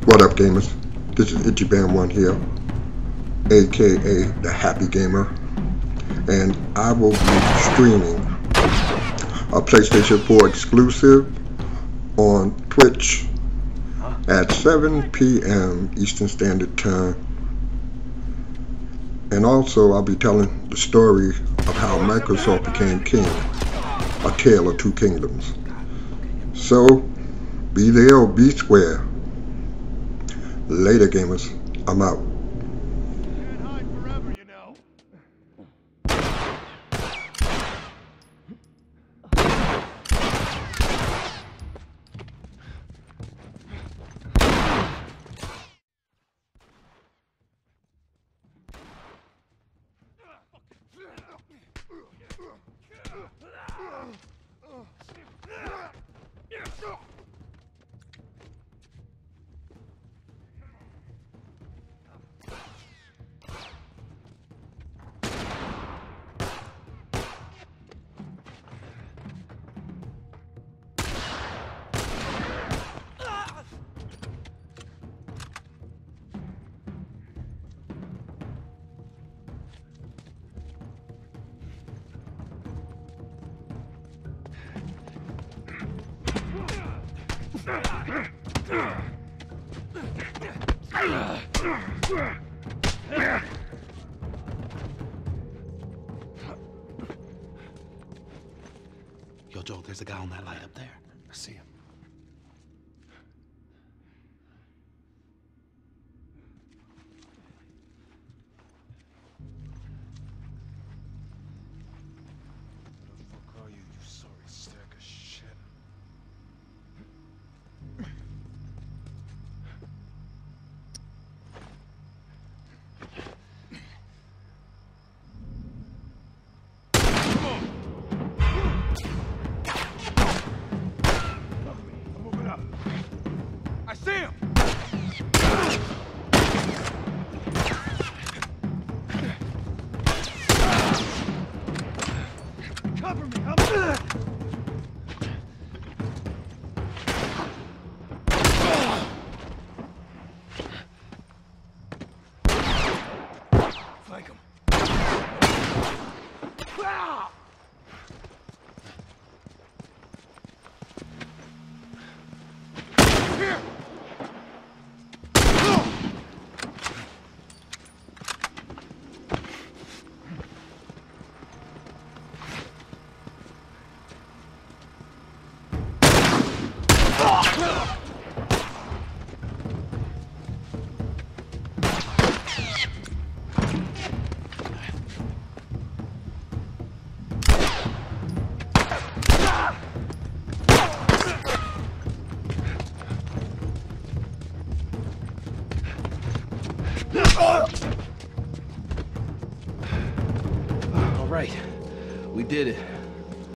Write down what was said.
What up, gamers? This is Itchy Bam One here, aka the Happy Gamer, and I will be streaming a PlayStation 4 exclusive on Twitch at 7 p.m. Eastern Standard Time. And also I'll be telling the story of how Microsoft became king, a tale of two kingdoms. So, be there or be square. Later, gamers. I'm out. Can't hide forever, you know. Yo, Joe, there's a guy on that light up there. I see him. Who the fuck are you, you sorry sack of shit? I'm moving up. I see him! Cover me! Flank him. Here! All right, we did it.